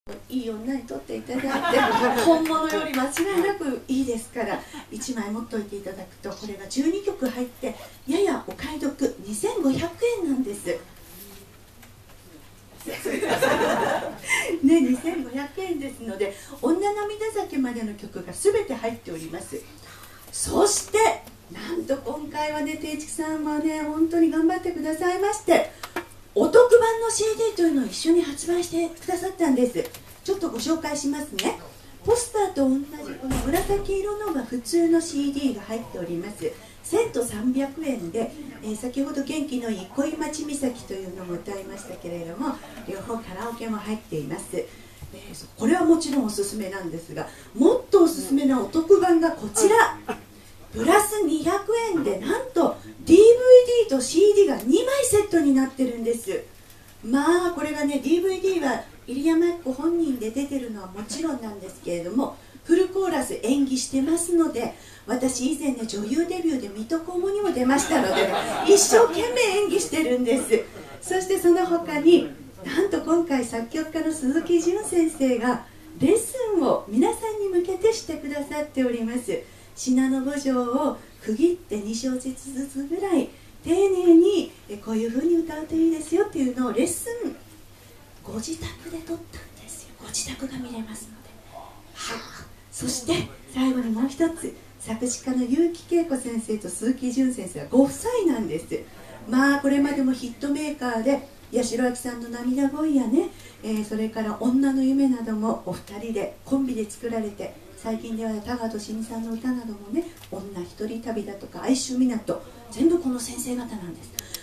いい女に撮っていただいて本物より間違いなくいいですから1枚持っておいていただくと、これが12曲入ってややお買い得2500円なんですね。2500円ですので、女涙酒までの曲が全て入っております。そしてなんと今回はね、定畜さんはね本当に頑張ってくださいまして、お得版の CD というのを一緒に発売してくださったんです。ちょっとご紹介しますね。ポスターと同じこの紫色のが普通の CD が入っております。セット300円で、先ほど元気のいい恋町岬というのも歌いましたけれども、両方カラオケも入っています。これはもちろんおすすめなんですが、もっとおすすめなお得版がこちら。プラス200円でなんと DVD と CD が2枚セットになってるんです。まあこれがね、 DVD は入山由紀子本人で出てるのはもちろんなんですけれども、フルコーラス演技してますので、私以前ね女優デビューで水戸黄門にも出ましたので、ね、一生懸命演技してるんです。そしてその他になんと今回作曲家の鈴木淳先生がレッスンを皆さんに向けてしてくださっております。信濃五条を区切って2小節ずつぐらい丁寧にこういう風に歌うといいですよっていうのをレッスンご自宅で撮ったんですよ。ご自宅が見れますので、そして最後にもう一つ、作詞家の結城恵子先生と鈴木淳先生はご夫妻なんです。まあこれまでもヒットメーカーで八代亜紀さんの涙恋やね、それから女の夢などもお二人でコンビで作られて、最近では田川寿美さんの歌などもね、女一人旅だとか哀愁港、全部この先生方なんです。